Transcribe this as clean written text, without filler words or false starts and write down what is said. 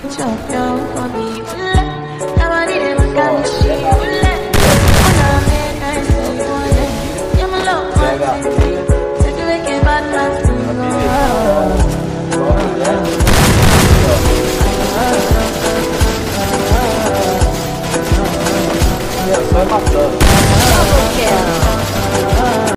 chop your money, ula. Now I need my gun, she ula.